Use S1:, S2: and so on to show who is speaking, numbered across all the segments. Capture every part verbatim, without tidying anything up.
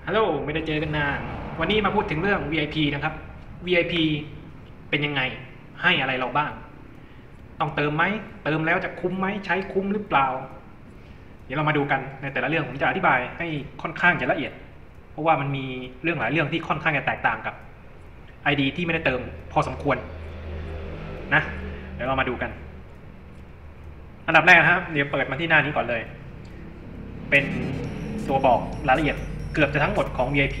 S1: ฮัลโหลไม่ได้เจอกันนานวันนี้มาพูดถึงเรื่อง วี ไอ พี นะครับ วี ไอ พี เป็นยังไงให้อะไรเราบ้างต้องเติมไหมเติมแล้วจะคุ้มไหมใช้คุ้มหรือเปล่าเดี๋ยวเรามาดูกันในแต่ละเรื่องผมจะอธิบายให้ค่อนข้างจะละเอียดเพราะว่ามันมีเรื่องหลายเรื่องที่ค่อนข้างจะแตกต่างกับ ไอ ดี ที่ไม่ได้เติมพอสมควรนะเดี๋ยวเรามาดูกันอันดับแรกนะครับเดี๋ยวเปิดมาที่หน้านี้ก่อนเลยเป็นตัวบอกรายละเอียดเกือบจะทั้งหมดของ วี ไอ พี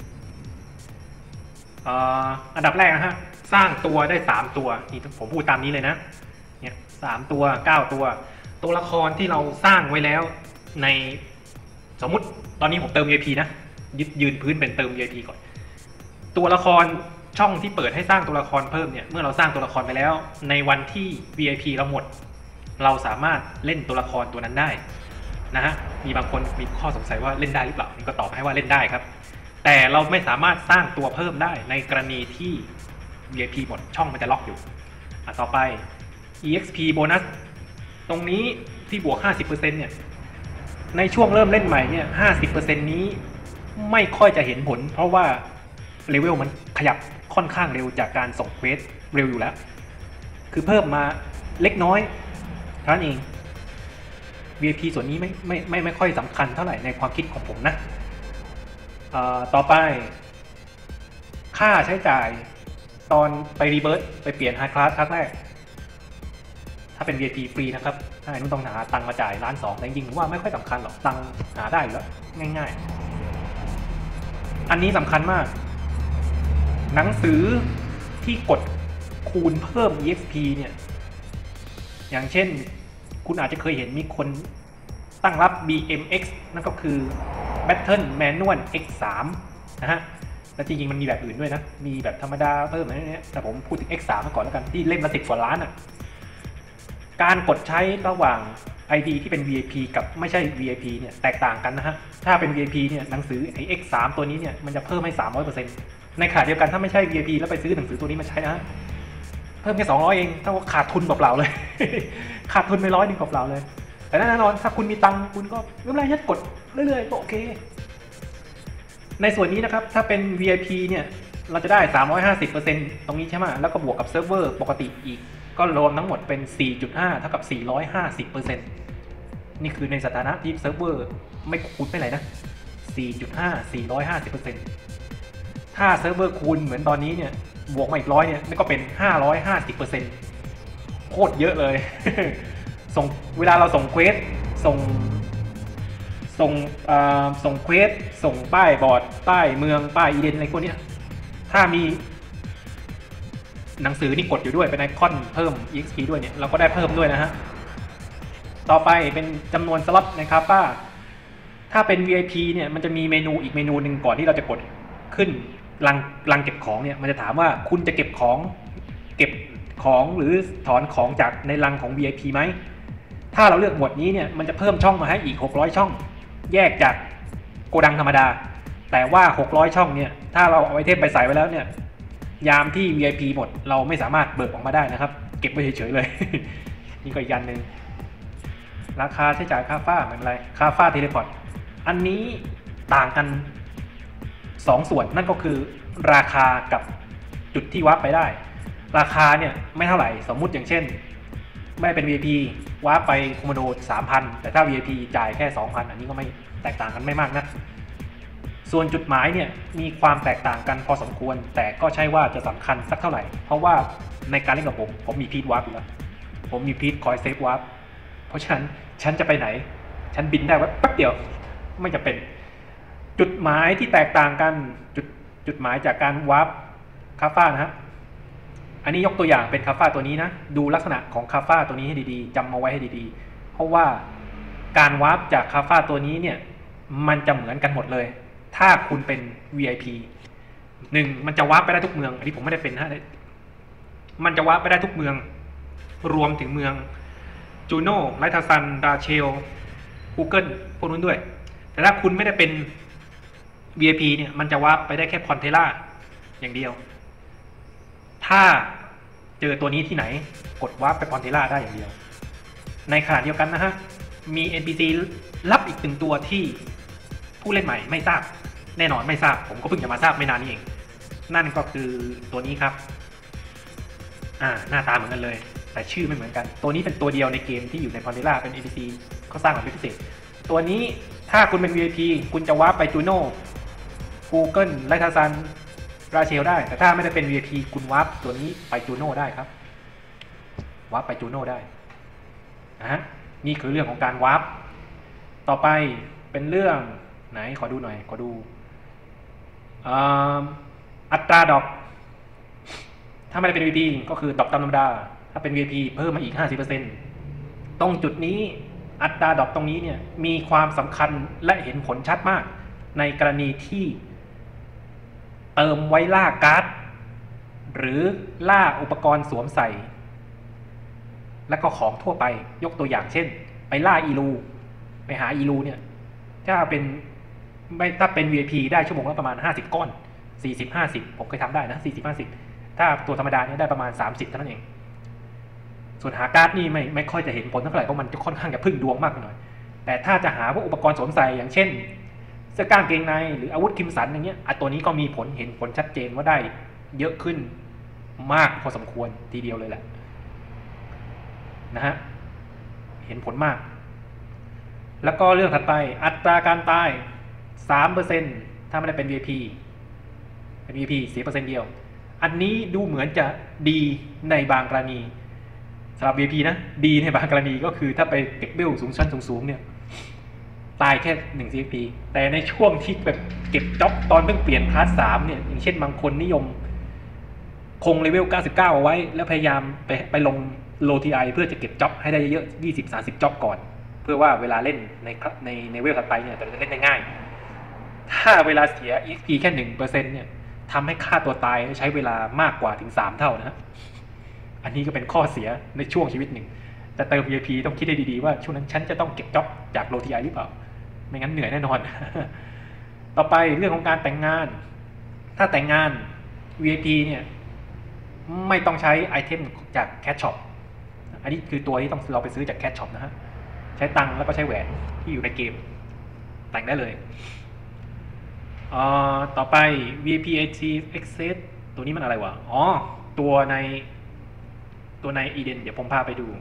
S1: อ่าอันดับแรกนะฮะสร้างตัวได้สามตัวนี่ผมพูดตามนี้เลยนะเนี่ยสามตัวเก้าตัวตัวละครที่เราสร้างไว้แล้วในสมมุติตอนนี้ผมเติม วี ไอ พี นะยึดยืนพื้นเป็นเติม วี ไอ พี ก่อนตัวละครช่องที่เปิดให้สร้างตัวละครเพิ่มเนี่ยเมื่อเราสร้างตัวละครไปแล้วในวันที่ วี ไอ พี เราหมดเราสามารถเล่นตัวละครตัวนั้นได้นะฮะมีบางคนมีข้อสงสัยว่าเล่นได้หรือเปล่านี่ก็ตอบให้ว่าเล่นได้ครับแต่เราไม่สามารถสร้างตัวเพิ่มได้ในกรณีที่ วี ไอ พี หมดช่องมันจะล็อกอยู่อ่ะต่อไป อี เอ็กซ์ พี โบนัสตรงนี้ที่บวก ห้าสิบเปอร์เซ็นต์ เนี่ยในช่วงเริ่มเล่นใหม่เนี่ย ห้าสิบเปอร์เซ็นต์ นี้ไม่ค่อยจะเห็นผลเพราะว่าเลเวลมันขยับค่อนข้างเร็วจากการส่งเควสเร็วอยู่แล้วคือเพิ่มมาเล็กน้อยเท่านั้นเอง วี ไอ พี ส่วนนี้ไม่ไม่ไม่ไม่ค่อยสำคัญเท่าไหร่ในความคิดของผมนะต่อไปค่าใช้จ่ายตอนไปรีเบิร์ตไปเปลี่ยนไฮคลาสครั้งแรกถ้าเป็น วี ไอ พี ฟรีนะครับถ้าอันนู้นต้องหาตังค์มาจ่ายล้านสองแต่จริงๆผมว่าไม่ค่อยสำคัญหรอกตังค์หาได้อยู่แล้วง่ายๆอันนี้สำคัญมากหนังสือที่กดคูณเพิ่ม อี เอ็กซ์ พี เนี่ยอย่างเช่นคุณอาจจะเคยเห็นมีคนตั้งรับ บี เอ็ม เอ็กซ์ นั่นก็คือ Battle Manual เอ็กซ์ สาม นะฮะแล้วจริงๆมันมีแบบอื่นด้วยนะมีแบบธรรมดาเพิ่มอะไรเนี้ยแต่ผมพูดถึง เอ็กซ์ สาม มาก่อนแล้วกันที่เล่มละสิบกว่าล้านอ่ะการกดใช้ระหว่าง ไอ ดี ที่เป็น วี ไอ พี กับไม่ใช่ วี ไอ พี เนี่ยแตกต่างกันนะฮะถ้าเป็น วี ไอ พี เนี่ยหนังสือไอ้ เอ็กซ์ สาม ตัวนี้เนี่ยมันจะเพิ่มให้ สามร้อยเปอร์เซ็นต์ ในขณะเดียวกันถ้าไม่ใช่ วี ไอ พี แล้วไปซื้อหนังสือตัวนี้มาใช้นะเพิ่มแค่สองร้อยเองถ้าว่าขาดทุนเปล่าๆเลย ขาดทุนไปร้อยนึงเปล่าๆเลยแต่แน่นอนถ้าคุณมีตังค์คุณก็ไม่เป็นไรยัดกดเรื่อยๆก็โอเคในส่วนนี้นะครับถ้าเป็น วี ไอ พี เนี่ยเราจะได้ สามร้อยห้าสิบเปอร์เซ็นต์ ตรงนี้ใช่ไหมแล้วก็บวกกับเซิร์ฟเวอร์ปกติอีกก็รวมทั้งหมดเป็น สี่จุดห้า เท่ากับ สี่ร้อยห้าสิบเปอร์เซ็นต์ นี่คือในสถานะที่เซิร์ฟเวอร์ไม่คูณไม่ไรนะ สี่จุดห้า สี่ร้อยห้าสิบเปอร์เซ็นต์ ถ้าเซิร์ฟเวอร์คูณเหมือนตอนนี้เนี่ยบวกมาอีกร้อยเนี่ยนี่ก็เป็น ห้าร้อยห้าสิบเปอร์เซ็นต์ โคตรเยอะเลย ส่งเวลาเราส่งเควสส่งส่งส่งเควสส่งป้ายบอร์ดป้ายเมืองป้ายอีเดนอะไรพวกนี้ถ้ามีหนังสือนี่กดอยู่ด้วยเป็นไอคอนเพิ่ม อี เอ็กซ์ พี ด้วยเนี่ยเราก็ได้เพิ่มด้วยนะฮะต่อไปเป็นจำนวนสล็อตนะครับป้าถ้าเป็น วี ไอ พี เนี่ยมันจะมีเมนูอีกเมนูหนึ่งก่อนที่เราจะกดขึ้นลังลังเก็บของเนี่ยมันจะถามว่าคุณจะเก็บของเก็บของหรือถอนของจากในลังของ วี ไอ พี ไหมถ้าเราเลือกหมวดนี้เนี่ยมันจะเพิ่มช่องมาให้อีกหกร้อยช่องแยกจากโกดังธรรมดาแต่ว่าหกร้อยช่องเนี่ยถ้าเราเอาไอเทมไปใส่ไว้แล้วเนี่ยยามที่ วี ไอ พี หมดเราไม่สามารถเบิกออกมาได้นะครับเก็บไว้เฉยๆเลย นี่ก็อีกยันหนึ่งราคาใช้จ่ายค่าฟ้าไม่เป็นไรค่าฟ้าเทเลพอร์ตอันนี้ต่างกันสองส่วนนั่นก็คือราคากับจุดที่วับไปได้ราคาเนี่ยไม่เท่าไหร่สมมุติอย่างเช่นไม่เป็น วี ไอ พี วับไปคอมโมโด สามพัน แต่ถ้า วี ไอ พี จ่ายแค่ สองพัน อันนี้ก็ไม่แตกต่างกันไม่มากนะส่วนจุดหมายเนี่ยมีความแตกต่างกันพอสมควรแต่ก็ใช่ว่าจะสำคัญสักเท่าไหร่เพราะว่าในการเล่นกับผมผมมีพีทวับอยู่แล้วผมมีพีทคอยเซฟวับเพราะฉะนั้นฉันจะไปไหนฉันบินได้แป๊บเดียวไม่จะเป็นจุดหมายที่แตกต่างกันจุดจุดหมายจากการวาร์ปคาฟ้านะฮะอันนี้ยกตัวอย่างเป็นคาฟ้าตัวนี้นะดูลักษณะของคาฟ้าตัวนี้ให้ดีๆจำมาไว้ให้ดีๆเพราะว่าการวาร์ปจากคาฟ้าตัวนี้เนี่ยมันจะเหมือนกันหมดเลยถ้าคุณเป็น วี ไอ พี หนึ่งมันจะวาร์ปไปได้ทุกเมืองอันนี้ผมไม่ได้เป็นนะมันจะวาร์ปไปได้ทุกเมืองรวมถึงเมืองจูโน่ไลทาซันดาเชลกูเกิลพวกนู้นด้วยแต่ถ้าคุณไม่ได้เป็น วี ไอ พี เนี่ยมันจะวาร์ปไปได้แค่พอนเทล่าอย่างเดียวถ้าเจอตัวนี้ที่ไหนกดวาร์ปไปพอนเทล่าได้อย่างเดียวในขณะเดียวกันนะฮะมี เอ็น พี ซี ลับอีกหนึ่งตัวที่ผู้เล่นใหม่ไม่ทราบแน่นอนไม่ทราบผมก็เพิ่งจะมาทราบไม่นานนี้เองนั่นก็คือตัวนี้ครับอ่าหน้าตาเหมือนกันเลยแต่ชื่อไม่เหมือนกันตัวนี้เป็นตัวเดียวในเกมที่อยู่ในพานิล่าเป็น เอ พี ซี เขาสร้างมาเป็นพิเศษตัวนี้ถ้าคุณเป็น วี ไอ พี คุณจะวาร์ปไปจูโน่ Google ไลทาซันราเชลได้แต่ถ้าไม่ได้เป็น วี ไอ พี คุณวาร์ปตัวนี้ไปจูโน่ได้ครับวาร์ปไปจูโน่ได้นะฮะนี่คือเรื่องของการวาร์ปต่อไปเป็นเรื่องไหนขอดูหน่อยขอดูอัตราดอกถ้าไม่ได้เป็น วี ไอ พี ก็คือดอกตามธรรมดาถ้าเป็น วี ไอ พี เพิ่มมาอีก ห้าสิบเปอร์เซ็นต์ ตรงจุดนี้อัตราดอกตรงนี้เนี่ยมีความสำคัญและเห็นผลชัดมากในกรณีที่เติมไว้ล่าการ์ดหรือล่าอุปกรณ์สวมใส่และก็ของทั่วไปยกตัวอย่างเช่นไปล่าอีลูไปหาอีลูเนี่ยถ้าเป็นไม่ถ้าเป็น วี ไอ พี ได้ชั่วโมงละประมาณห้าสิบก้อนสี่สิบ ห้าสิบผมเคยทำได้นะสี่สิบ ห้าสิบถ้าตัวธรรมดาเนี่ยได้ประมาณสามสิบเท่านั้นเองส่วนหาการ์ดนี่ไม่ไม่ค่อยจะเห็นผลเท่าไหร่เพราะมันจะค่อนข้างจะพึ่งดวงมากไปหน่อยแต่ถ้าจะหาพวกอุปกรณ์สวมใส่อย่างเช่นเสื้อกล้ามเกงในหรืออาวุธคิมสันอย่างเงี้ยอ่ะตัวนี้ก็มีผลเห็นผลชัดเจนว่าได้เยอะขึ้นมากพอสมควรทีเดียวเลยแหละนะฮะเห็นผลมากแล้วก็เรื่องถัดไปอัตราการตาย สามเปอร์เซ็นต์ ถ้าไม่ได้เป็น วี ไอ พี เป็น วี ไอ พี เสียเปอร์เซ็นต์เดียวอันนี้ดูเหมือนจะดีในบางกรณีสำหรับ วี ไอ พี นะดีในบางกรณีก็คือถ้าไปเก็บเบลสูงชั้นสูงๆเนี่ยตายแค่หนึ่ง ซี เอฟ พี แต่ในช่วงที่แบบเก็บจ็อบตอนเพิ่งเปลี่ยนคลาสสามเนี่ยอย่างเช่นบางคนนิยมคงเลเวลเก้าสิบเก้าเอาไว้แล้วพยายามไปไปลงโล ที ไอ เพื่อจะเก็บจ็อบให้ได้เยอะๆยี่สิบ สามสิบจ็อบก่อนเพื่อว่าเวลาเล่นในในในเวลถัดไปเนี่ยจะเล่นได้ง่ายถ้าเวลาเสีย อี เอ็กซ์ พี แค่ หนึ่งเปอร์เซ็นต์ เนี่ยทำให้ค่าตัวตายใช้เวลามากกว่าถึงสามเท่านะอันนี้ก็เป็นข้อเสียในช่วงชีวิตหนึ่งแต่เติม วี ไอ พี ต้องคิดให้ดีๆว่าช่วงนั้นฉันจะต้องเก็บจ็อบจากโล ที ไอ หรือเปล่าไม่งั้นเหนื่อยแน่นอน ต่อไปเรื่องของการแต่งงานถ้าแต่งงาน วี ไอ พี เนี่ยไม่ต้องใช้ไอเทมจากแคชช็อปอันนี้คือตัวที่ต้องเราไปซื้อจากแคชช็อปนะฮะใช้ตังค์แล้วก็ใช้แหวนที่อยู่ในเกมแต่งได้เลยอ่อต่อไป วี ไอ พี Access ตัวนี้มันอะไรวะอ๋อตัวในตัวใน Eden เดี๋ยวผมพาไปดู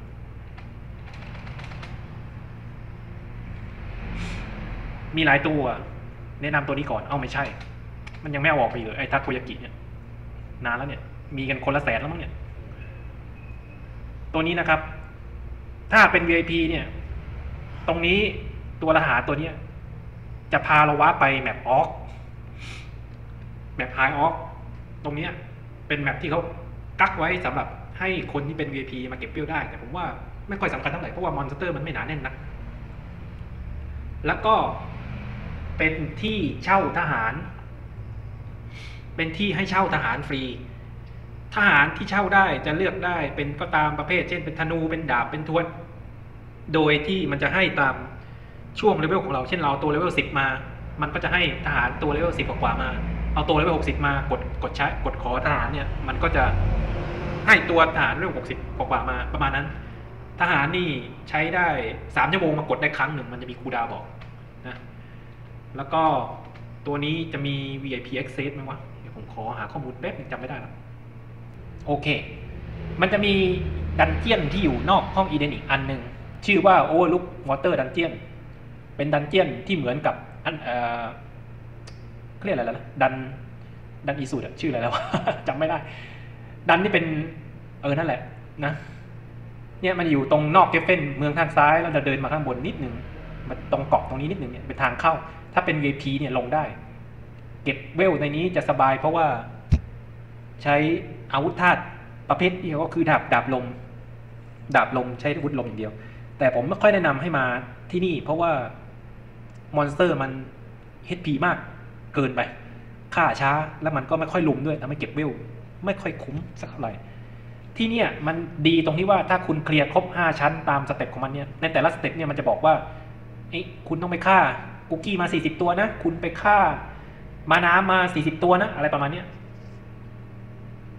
S1: มีหลายตัวแนะนำตัวนี้ก่อนเอ้าไม่ใช่มันยังไม่เอาออกไปเลยไอ้ทาโกยากิเนี่ยนานแล้วเนี่ยมีกันคนละแสนแล้วมั้งเนี่ยตัวนี้นะครับถ้าเป็น วี ไอ พี เนี่ยตรงนี้ตัวรหัสตัวนี้จะพาเราว้าไปแมปออกแมปไฮออกตรงนี้เป็นแมปที่เขากักไว้สำหรับให้คนที่เป็น วี ไอ พี มาเก็บเปรี้ยวได้แต่ผมว่าไม่ค่อยสำคัญเท่าไหร่เพราะว่ามอนสเตอร์มันไม่หนาแน่นนักแล้วก็เป็นที่เช่าทหารเป็นที่ให้เช่าทหารฟรีทหารที่เช่าได้จะเลือกได้เป็นก็ตามประเภทเช่นเป็นธนูเป็นดาบเป็นทวนโดยที่มันจะให้ตามช่วงเลเวลของเราเช่นเราตัวเลเวลสิบมามันก็จะให้ทหารตัวเลเวลสิบกว่ามาเอาตัวเลเวลหกสิบมากดกดใช้กดขอทหารเนี่ยมันก็จะให้ตัวทหารเลเวลหกสิบกว่ามาประมาณนั้นทหารนี่ใช้ได้สามชั่วโมงมากดได้ครั้งหนึ่งมันจะมีคูลดาวน์บอกนะแล้วก็ตัวนี้จะมี วี ไอ พี Access ไหมวะเดี๋ยวผมขอหาข้อมูลแป๊บนึงจำไม่ได้แล้วโอเคมันจะมีดันเจี้ยนที่อยู่นอกห้องอีเดนอีกอันหนึ่งชื่อว่า Overlook Water Dungeon เป็นดันเจี้ยนที่เหมือนกับอันเอ่อเรียกอะไรแล้วนะดันดันอีสูดชื่ออะไรแล้ว จำไม่ได้ดันนี่เป็นเออนั่นแหละนะเนี่ยมันอยู่ตรงนอกเกฟเฟนเมืองทางซ้ายแล้วเราเดินมาข้างบนนิดนึงมาตรงเกาะตรงนี้นิดนึงเนี่ยเป็นทางเข้าถ้าเป็น วี ไอ พี เนี่ยลงได้เก็บเวลในนี้จะสบายเพราะว่าใช้อาวุธธาตุประเภทเดียวก็คือดาบดาบลมดาบลมใช้อาวุธลมอย่างเดียวแต่ผมไม่ค่อยแนะนำให้มาที่นี่เพราะว่ามอนสเตอร์มัน เอช พี มากเกินไปฆ่าช้าแล้วมันก็ไม่ค่อยลุมด้วยทำให้เก็บเวลไม่ค่อยคุ้มสักเท่าไหร่ที่เนี่ยมันดีตรงที่ว่าถ้าคุณเคลียร์ครบห้าชั้นตามสเต็ปของมันเนี่ยในแต่ละสเต็ปเนี่ยมันจะบอกว่าไอ้คุณต้องไปฆ่ากุกกี้มาสี่สิบตัวนะคุณไปฆ่ามาน้ำมาสี่สิบตัวนะอะไรประมาณเนี้ย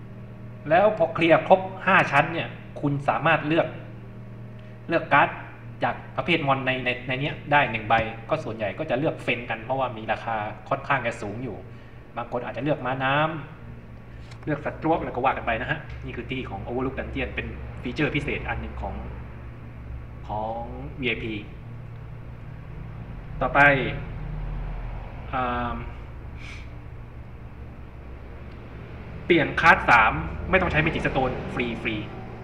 S1: แล้วพอเคลียร์ครบห้าชั้นเนี่ยคุณสามารถเลือกเลือกการ์ดจากประเภทมอนในในในนี้ได้หนึ่งใบก็ส่วนใหญ่ก็จะเลือกเฟนกันเพราะว่ามีราคาค่อนข้างจะสูงอยู่บางคนอาจจะเลือกม้าน้ำเลือกสัตว์รวบแล้วก็ว่ากันไปนะฮะนี่คือที่ของ Overlook Dungeon เป็นฟีเจอร์พิเศษอันหนึ่งของของ วี ไอ พี ต่อไปเปลี่ยนคลาสสามไม่ต้องใช้เมจิกสโตนฟรีฟรี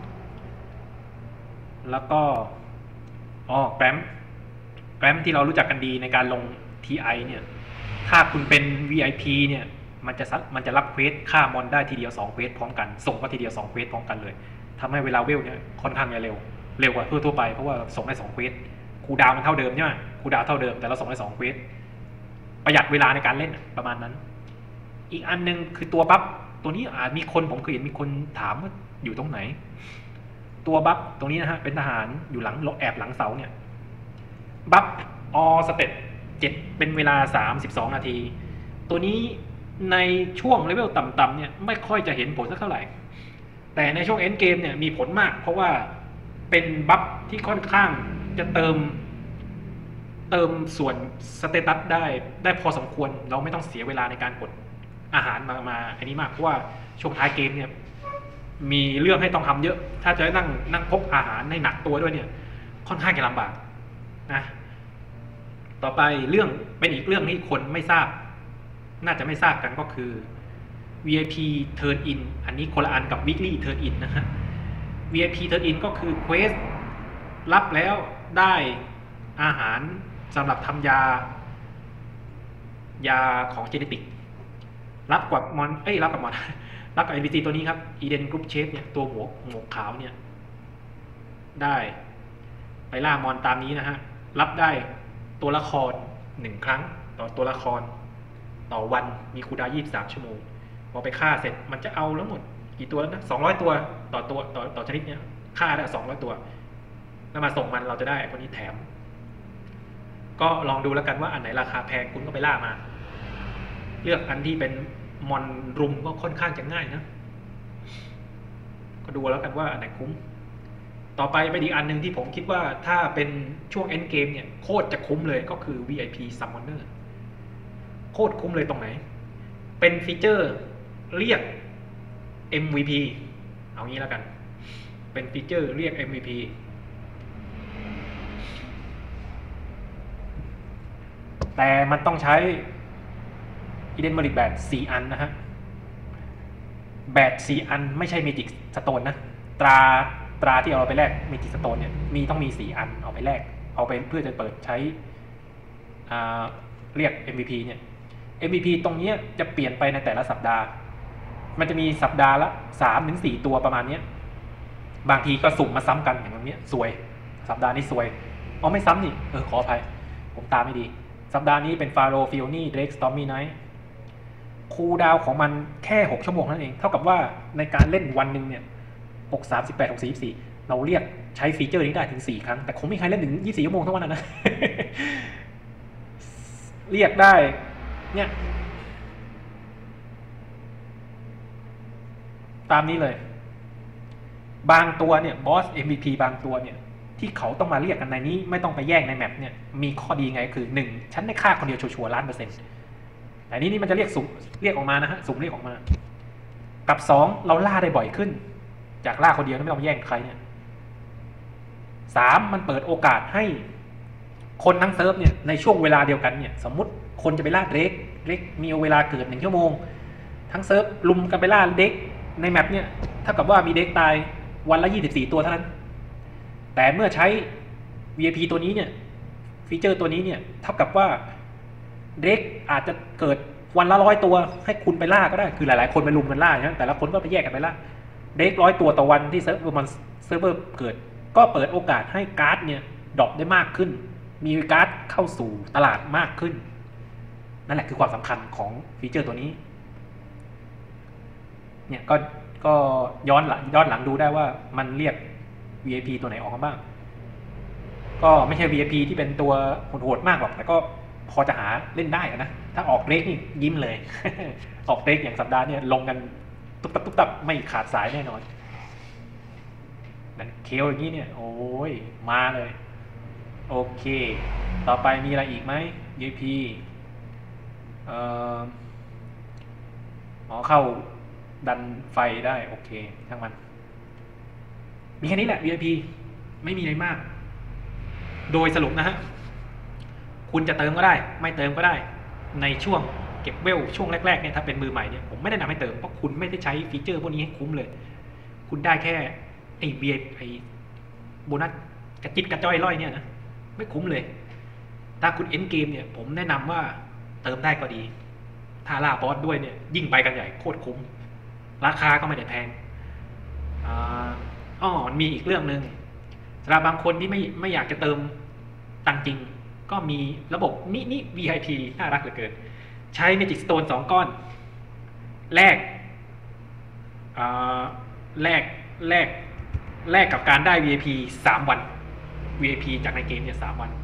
S1: แล้วก็อ๋อแกรมแกรมที่เรารู้จักกันดีในการลง ที ไอ เนี่ยถ้าคุณเป็น วี ไอ พี เนี่ยมันจะมันจะรับเควสฆ่ามอนได้ทีเดียวสองเควสพร้อมกันส่งก็ทีเดียวสองเควสพร้อมกันเลยทำให้เวลาเวลเนี่ยค่อนข้างจะเร็วเร็วกว่าทั่วๆไปเพราะว่าส่งได้สองเควสคูลดาวน์มันเท่าเดิมใช่ไหมคูลดาวน์เท่าเดิมแต่เราส่งได้สองเควสประหยัดเวลาในการเล่นประมาณนั้นอีกอันนึงคือตัวบัฟตัวนี้อาจมีคนผมเคยเห็นมีคนถามว่าอยู่ตรงไหนตัวบัฟตรงนี้นะฮะเป็นทหารอยู่หลังแอบหลังเสาเนี่ยบัฟออสเต็ปเจ็ดเป็นเวลาสามสิบสองนาทีตัวนี้ในช่วงเลเวลต่ำๆเนี่ยไม่ค่อยจะเห็นผลสักเท่าไหร่แต่ในช่วงเอ็นเกมเนี่ยมีผลมากเพราะว่าเป็นบัฟที่ค่อนข้างจะเติมเติมส่วนสเตตัสได้ได้พอสมควรเราไม่ต้องเสียเวลาในการกดอาหารมามาอันนี้มากเพราะว่าช่วงท้ายเกมเนี่ยมีเรื่องให้ต้องทำเยอะถ้าจะนั่งนั่งพกอาหารในหนักตัวด้วยเนี่ยค่อนข้างจะลำบากนะต่อไปเรื่องเป็นอีกเรื่องที่คนไม่ทราบน่าจะไม่ทราบกันก็คือ วี ไอ พี Turn In อันนี้คนละอันกับ Weekly Turn In นะฮะ วี ไอ พี Turn In ก็คือเควสรับแล้วได้อาหารสำหรับทำยายาของเจเนติกรับกับมอนเอ้ยรับกับมอนรับกับ เอ็น พี ซี ตัวนี้ครับ Eden Group Chef เนี่ยตัวหัวหมวกขาวเนี่ยได้ไปล่ามอนตามนี้นะฮะรับได้ตัวละครหนึ่งครั้งต่อตัวละครต่อวันมีคูลดาวน์ยี่สิบสามชั่วโมงพอไปฆ่าเสร็จมันจะเอาทั้งหมดกี่ตัวแล้วนะสองร้อยตัวต่อตัวต่อต่อชนิดเนี่ยฆ่าได้สองร้อยตัวแล้วมาส่งมันเราจะได้คนนี้แถมก็ลองดูแล้วกันว่าอันไหนราคาแพงคุณก็ไปล่ามาเลือกอันที่เป็นมอนรุมก็ค่อนข้างจะง่ายนะก็ดูแล้วกันว่าอันไหนคุ้มต่อไปไปอีกอันหนึ่งที่ผมคิดว่าถ้าเป็นช่วง end game เนี่ยโคตรจะคุ้มเลยก็คือ วี ไอ พี Summoner โคตรคุ้มเลยตรงไหนเป็นฟีเจอร์เรียก เอ็ม วี พี เอางี้แล้วกันเป็นฟีเจอร์เรียก เอ็ม วี พี แต่มันต้องใช้ Eden Merit แบตสี่อันนะฮะแบตสี่อันไม่ใช่ Magic Stone นะตราตราที่เอาไปแลก Magic Stone เนี่ยมีต้องมีสี่อันเอาไปแลกเอาไปเพื่อจะเปิดใช้เรียก เอ็ม วี พี เนี่ย เอ็ม วี พี ตรงนี้จะเปลี่ยนไปในแต่ละสัปดาห์มันจะมีสัปดาห์ละ สามถึงสี่ ตัวประมาณนี้บางทีก็สุ่มมาซ้ำกันอย่างนี้สวยสัปดาห์นี้สวยอ๋อไม่ซ้ำนี่เออขออภัยผมตามไม่ดีสัปดาห์นี้เป็นฟาโรฟิโอนี่เดรกสตอมมี่ไนท์คูลดาวน์ของมันแค่หกชั่วโมงนั่นเองเท่ากับว่าในการเล่นวันหนึ่งเนี่ยหก สามสิบแปด หก สี่ ยี่สิบสี่เราเรียกใช้ฟีเจอร์นี้ได้ถึงสี่ครั้งแต่คงไม่มีใครเล่นถึงยี่สิบสี่ชั่วโมงทั้งวันนะ เรียกได้เนี่ยตามนี้เลยบางตัวเนี่ยบอส เอ็ม วี พี บางตัวเนี่ยที่เขาต้องมาเรียกกันในนี้ไม่ต้องไปแยกในแมปเนี่ยมีข้อดีไงคือหนึ่งฉันได้ฆ่าคนเดียวชัวร์ๆล้านเปอร์เซ็นต์แต่นี้นี่มันจะเรียกสุ่มเรียกออกมานะฮะสุ่มเรียกออกมากับสองเราล่าได้บ่อยขึ้นจากล่าคนเดียวไม่ต้องแย่งใครเนี่ยสามมันเปิดโอกาสให้คนทั้งเซิร์ฟเนี่ยในช่วงเวลาเดียวกันเนี่ยสมมุติคนจะไปล่าเด็กเด็กมีเวลาเกิดหนึ่งชั่วโมงทั้งเซิร์ฟลุมกันไปล่าเด็กในแมปเนี่ยเท่ากับว่ามีเด็กตายวันละยี่สิบสี่ตัวเท่านั้นแต่เมื่อใช้ วี ไอ พี ตัวนี้เนี่ยฟีเจอร์ตัวนี้เนี่ยเท่ากับว่าเด็กอาจจะเกิดวันละร้อยตัวให้คุณไปล่าก็ได้คือหลายๆคนไปลุมกันล่านะแต่ละคนก็ไปแยกกันไปล่าเด็กร้อยตัวต่อวันที่เซิร์ฟเวอร์มันเซิร์ฟเวอร์เกิดก็เปิดโอกาสให้การ์ดเนี่ยดรอปได้มากขึ้นมีการ์ดเข้าสู่ตลาดมากขึ้นนั่นแหละคือความสำคัญของฟีเจอร์ตัวนี้เนี่ยก็ก็ย้อนหลังย้อนหลังดูได้ว่ามันเรียก วี ไอ พี ตัวไหนออกมาบ้างก็ไม่ใช่ วี ไอ พี ที่เป็นตัวโหดๆมากหรอกแต่ก็พอจะหาเล่นได้นะถ้าออกเรกนี่ยิ้มเลย ออกเรกอย่างสัปดาห์เนี่ยลงกันตุ๊บตับตุ๊บตับไม่ขาดสายแน่นอนนั่นเคลอย่างนี้เนี่ยโอ้ยมาเลยโอเคต่อไปมีอะไรอีกไหม วี ไอ พี เอ่ออ๋อเข้าดันไฟได้โอเคทั้งมันมีแค่นี้แหละ วี ไอ พี ไม่มีอะไรมากโดยสรุปนะฮะคุณจะเติมก็ได้ไม่เติมก็ได้ในช่วงเก็บเวลช่วงแรกๆเนี่ยถ้าเป็นมือใหม่เนี่ยผมไม่แนะนำให้เติมเพราะคุณไม่ได้ใช้ฟีเจอร์พวกนี้ให้คุ้มเลยคุณได้แค่ไอ้ วี ไอ พี ไอ้โบนัสกระจิตกระจ้อยร่อยเนี่ยนะไม่คุ้มเลยถ้าคุณเอ็นเกมเนี่ยผมแนะนำว่าเติมได้ก็ดีถ้าล่าบอสด้วยเนี่ยยิ่งไปกันใหญ่โคตรคุ้มราคาก็ไม่ได้แพงอ่าอ๋อมันมีอีกเรื่องหนึ่งสำหรับบางคนที่ไม่ไม่อยากจะเติมตังค์จริงก็มีระบบมินิ วี ไอ พี น่ารักเหลือเกินใช้ Magic Stone สองก้อนแลกอ่าแลกแลกแลกกับการได้ วี ไอ พี สามวัน วี ไอ พี จากในเกมเนี่ยสามวัน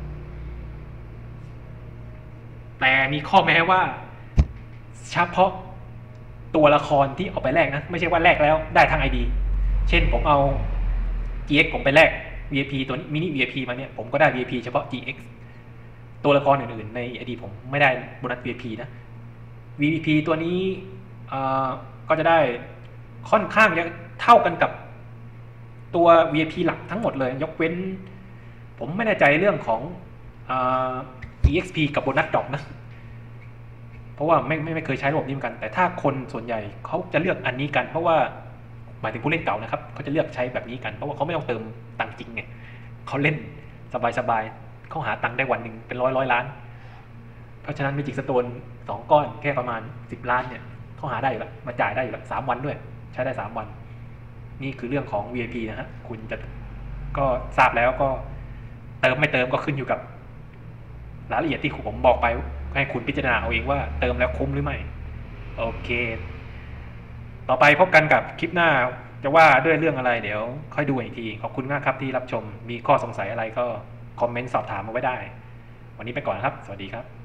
S1: แต่มีข้อแม้ว่าเฉพาะตัวละครที่เอาไปแลกนะไม่ใช่ว่าแลกแล้วได้ทาง ไอ ดี เช่นผมเอา จี เอ็กซ์ ผมไปแลก วี ไอ พี ตัวนี้มินิ วี ไอ พี มาเนี่ยผมก็ได้ วี ไอ พี เฉพาะ จี เอ็กซ์ ตัวละครอื่นๆใน ไอ ดี ผมไม่ได้โบนัส วี ไอ พี นะ วี ไอ พี ตัวนี้ก็จะได้ค่อนข้างจะเท่ากันกับตัว วี ไอ พี หลักทั้งหมดเลยยกเว้นผมไม่แน่ใจเรื่องของ อี เอ็กซ์ พี กับโบนัสดรอปนะเพราะว่าไม่ไม่ไม่เคยใช้ระบบนี้เหมือนกันแต่ถ้าคนส่วนใหญ่เขาจะเลือกอันนี้กันเพราะว่าหมายถึงผู้เล่นเก่านะครับเขาจะเลือกใช้แบบนี้กันเพราะว่าเขาไม่ต้องเติมตังค์จริงไงเขาเล่นสบายๆเขาหาตังค์ได้วันหนึ่งเป็นร้อยร้อยล้านเพราะฉะนั้นเมจิกสโตนสองก้อนแค่ประมาณสิบล้านเนี่ยเขาหาได้อยู่แล้วมาจ่ายได้อยู่แล้วสามวันด้วยใช้ได้สามวันนี่คือเรื่องของ วี ไอ พี นะฮะคุณจะก็ทราบแล้วก็เติมไม่เติมก็ขึ้นอยู่กับรายละเอียดที่ผมบอกไปให้คุณพิจารณาเอาเองว่าเติมแล้วคุ้มหรือไม่โอเคต่อไปพบกันกับคลิปหน้าจะว่าด้วยเรื่องอะไรเดี๋ยวค่อยดูอีกทีขอบคุณมากครับที่รับชมมีข้อสงสัยอะไรก็คอมเมนต์สอบถามมาไว้ได้วันนี้ไปก่อนครับสวัสดีครับ